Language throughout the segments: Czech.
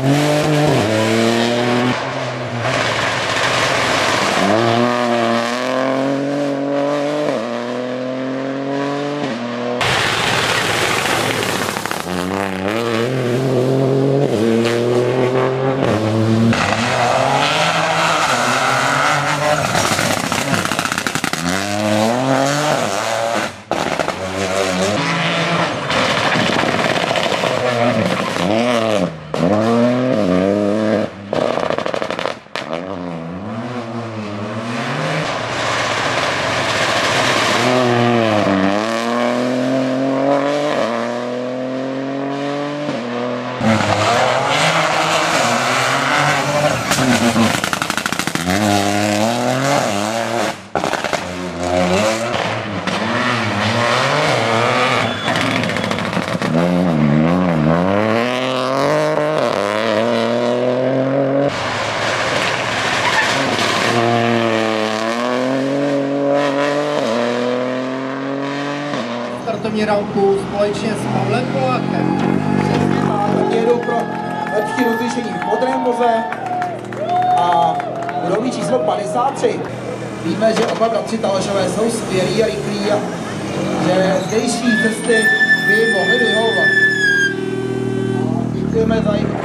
Startovní rampu společně s Pavlem Polákem. Tak jedou pro lepší rozlišení v modrém voze a budou mít číslo 53. Víme, že oba bratři Talašové jsou skvělí a rychlí a že zdejší cesty by jim mohly vyhovovat. Děkujeme za jejich.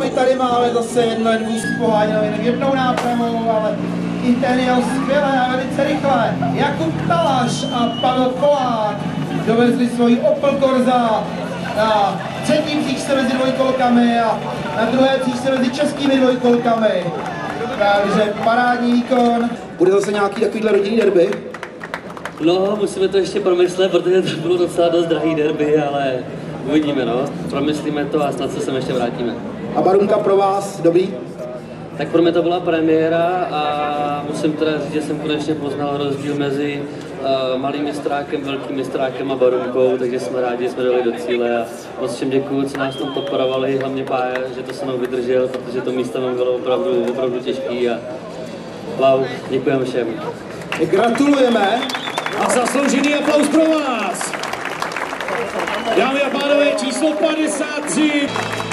my tady máme zase jeden vůz poháněno jenom jednou nápravou, ale i ten jel skvěle a velice rychle. Jakub Talaš a Pavel Polák dovezli svoji Opel Corsa na třetí příčce mezi dvojkolkami a na druhé příčce mezi českými dvojkolkami. Takže parádní výkon. Bude zase nějaký takovýhle rodinný derby? No, musíme to ještě promyslet, protože to bylo docela dost drahý derby, ale uvidíme, no. Promyslíme to a snad se sem ještě vrátíme. A Barunka pro vás, dobrý? Tak pro mě to byla premiéra a musím teda říct, že jsem konečně poznal rozdíl mezi malým mistrákem, velkým mistrákem a Barunkou, takže jsme rádi, že jsme dali do cíle a moc všem děkuju, co nás tam podporovali, hlavně Pája, že to se mnou vydržel, protože to místo bylo opravdu těžký a wow, děkujeme všem. Gratulujeme. A zasloužený aplaus pro vás. Dámy a pánové, číslo 53.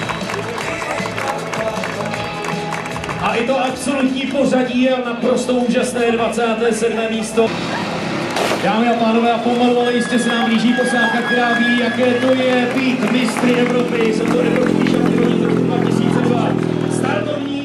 A i to absolutní pořadí je naprosto úžasné 27. místo. Dámy a pánové, a pomalu, ale jistě se nám blíží posádka, která ví, jaké to je být mistry Evropy. Jsou to evropští šampioni 2002. Startovní